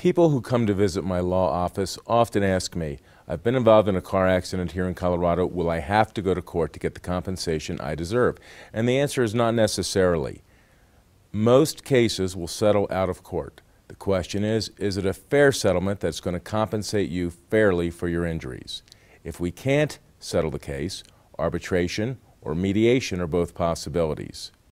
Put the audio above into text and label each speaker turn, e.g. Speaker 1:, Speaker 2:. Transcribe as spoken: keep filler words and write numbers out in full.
Speaker 1: People who come to visit my law office often ask me, I've been involved in a car accident here in Colorado, will I have to go to court to get the compensation I deserve? And the answer is not necessarily. Most cases will settle out of court. The question is, is it a fair settlement that's going to compensate you fairly for your injuries? If we can't settle the case, arbitration or mediation are both possibilities.